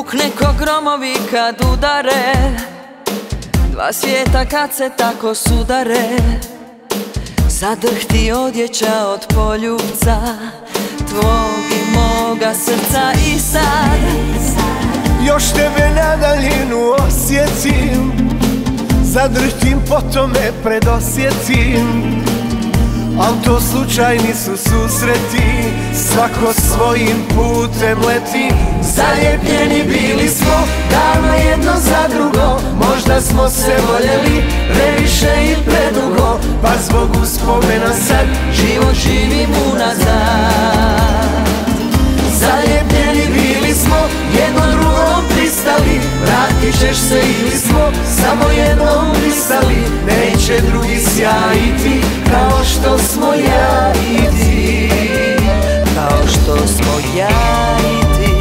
Pukne ko gromovi kad udare, dva svijeta kad se tako sudare. Zadrhti odjeća od poljubca tvog i moga srca. I sad još tebe na daljinu osjetim, zadrhtim, potom me predosjetim. Al to slučajni su susreti, svako svojim putem leti. Zaljepljeni bili smo davno jedno za drugo, možda smo se voljeli previše i predugo, pa zbog uspomena sad život živim unazad. Zaljepljeni bili smo, jedno drugom pristali, vratit ćeš se ili smo samo jednom pristali. Neće drugi sjajiti kao što smo ja i ti, kao što smo ja i ti.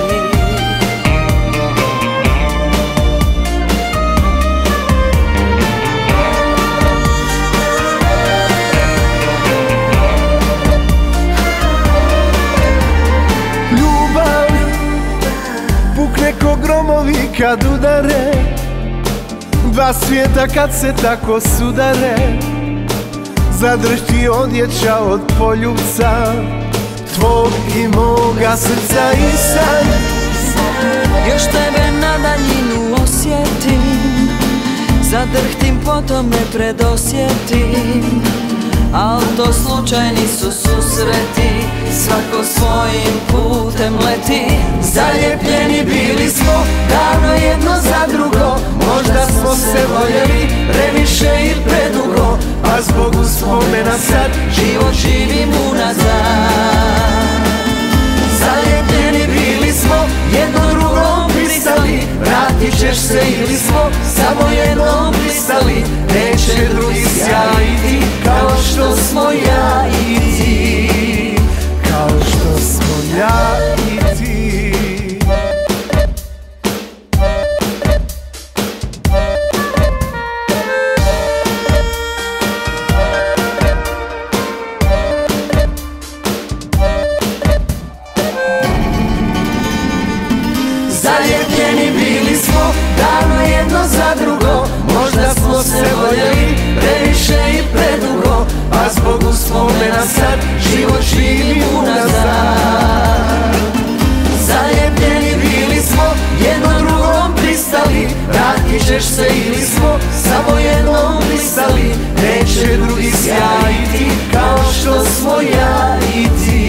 Pukne ko gromovi kad udare, dva svijeta kad se tako sudare. Zadrhti odjeća od poljubca tvog i moga srca. I sad još tebe na daljinu osjetim, zadrhtim, potom me predosjetim. Al to slučajni su susreti, svako svojim putem leti. Zaljepljeni bili smo davno jedno za drugo, možda smo se voljeli previše i predugo, pa zbog uspomena sad život živim unazad. Zaljepljeni bili smo, jedno drugom pristali, vratit ćeš se ili smo samo jednom pristali. Neće drugi sjajiti kao što smo ja i ti, kao što smo ja i ti. Zaljepljeni bili smo davno jedno za drugo, možda smo se voljeli previše i predugo, pa zbog uspomena sad život živim unazad. Zaljepljeni bili smo, jedno drugom pristali, vratit ćeš se ili smo samo jednom pristali. Neće drugi sjajiti kao što smo ja i ti.